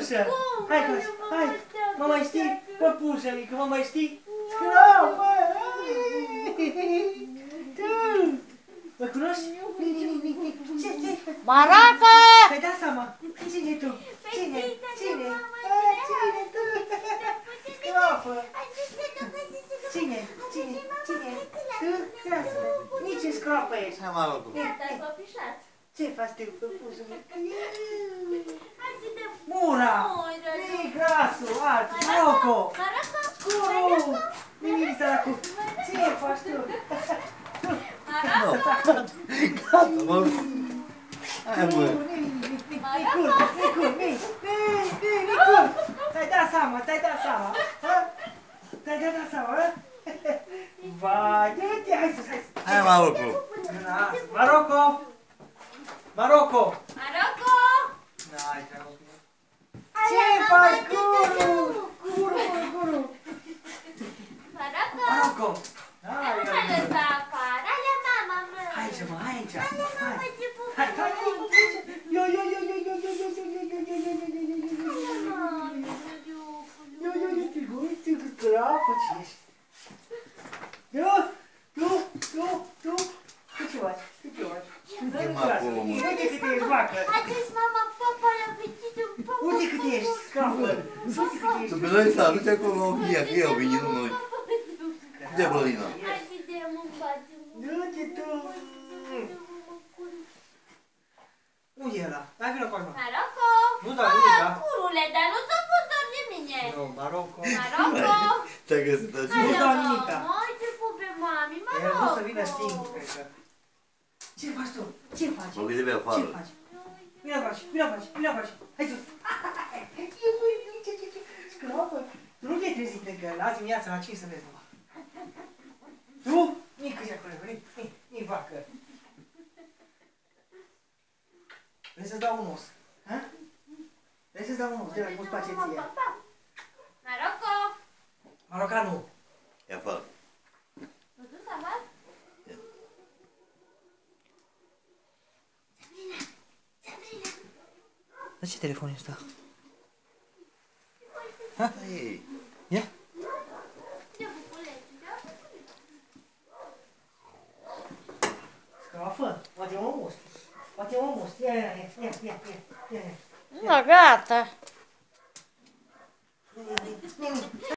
păpușă! Hai, hai! Mă mai știi? Păpușă mică, mă mai știi? Scrapă! Tu! Mă cunoști? Ce? Maraca! Ți-ai dat seama? Cine tu? Cine? Cine tu? Scrapă! Cine? Tu? Lasă-mă! Nici în scrapă ești! Hai, mă rog. Ce faci tu, păpușă mică? Mura! Ei, grasul, altul, Maroco! Curu! Nimic săracu! Ce faci tu? Gata, mă rog. Hai, mă. Nicul! Ți-ai dat seama? Ți-ai dat seama, hă? Vai, uite, hai sus, hai sus! Hai, Maroco. Maroco! Maroco! Hai, ce faci, Curu? Curu! Maroco! Hai aici, mă, hai aici! Hai! Yo! Te grapă, ce ești? Tu! Ce faci? Uite cât ești, vacă! Uite cât ești, scapă! Să pe noi să aduce acolo o vie, că eu vin, nu noi. De Blădina. Du-te tu! Unde e ăla? Hai vină cu așa. Nu dau nimica. Curule, dar nu ți-a fost doar de mine. Nu, Maroco. Te-ai găsit așa. Nu dau nimica. Mai te pupe, mami, El nu să vină singur, cred că. Ce faci tu? Ce faci? Mă gândesc pe afară. Ce faci? Vino faci. Hai sus. Scrapă. Tu nu te-ai trezit încă. Azi dimineața la 5 să vezi, mă. Tu? Nici câți acolo, nici vacă. Vrei să-ți dau un os? Ha? Vrei să-ți dau un os? De la cum îți place ție. Marocanu. E afară. Dar ce telefon e ăsta? Ei. Ia? Scafă, poate mă mustri. Ia. Nu, gata.